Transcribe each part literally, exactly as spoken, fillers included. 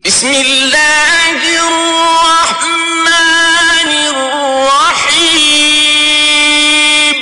बिस्मिल्लाहिर्रहमानिर्रहीम।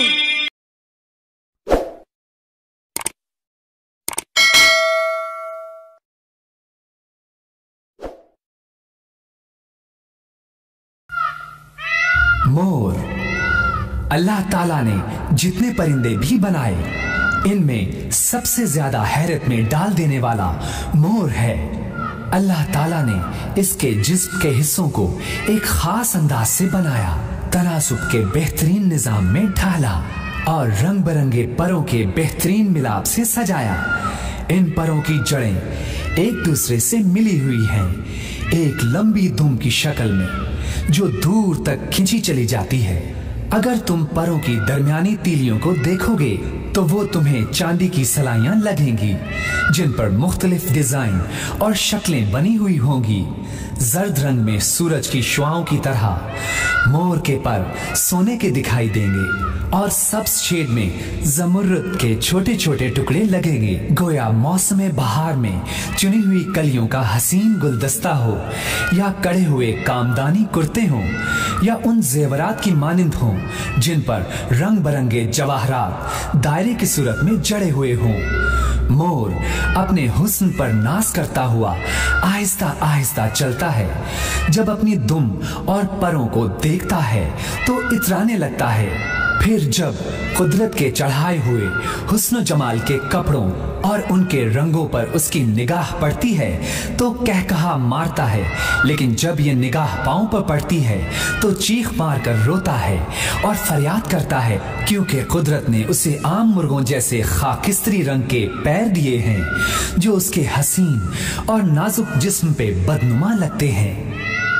मोर। अल्लाह ताला ने जितने परिंदे भी बनाए, इनमें सबसे ज्यादा हैरत में डाल देने वाला मोर है। अल्लाह ताला ने इसके जिस्म के हिस्सों को एक खास अंदाज से बनाया, तनासुब के बेहतरीन निजाम में ढाला और रंग बिरंगे परों के बेहतरीन मिलाप से सजाया। इन परों की जड़ें एक दूसरे से मिली हुई हैं, एक लंबी दुम की शक्ल में जो दूर तक खींची चली जाती है। अगर तुम परों की दरमियानी तीलियों को देखोगे तो वो तुम्हें चांदी की सलाइयां लगेंगी, जिन पर मुख्तलिफ डिजाइन और शक्लें बनी हुई होंगी। जर्द रंग में सूरज की शुआओं की तरह मोर के पर सोने के दिखाई देंगे और सब्ज शेड में जमुर्रद के छोटे छोटे टुकड़े लगेंगे, गोया मौसम बहार में चुनी हुई कलियों का हसीन गुलदस्ता हो, या कड़े हुए कामदानी कुर्ते हों, या उन जेवरात की मानिंद हों जिन पर रंग बिरंगे जवाहरात दायरे की सूरत में जड़े हुए हों। मोर अपने हुस्न पर नाज करता हुआ आहिस्ता आहिस्ता चलता है। जब अपनी दुम और परों को देखता है तो इतराने लगता है। फिर जब कुदरत के चढ़ाए हुए हुस्न जमाल के कपड़ों और उनके रंगों पर उसकी निगाह पड़ती है तो कहकहा मारता है, लेकिन जब ये निगाह पांव पर पड़ती है तो चीख मार कर रोता है और फरियाद करता है, क्योंकि कुदरत ने उसे आम मुर्गों जैसे खाकिस्त्री रंग के पैर दिए हैं जो उसके हसीन और नाजुक जिस्म पे बदनुमा लगते हैं।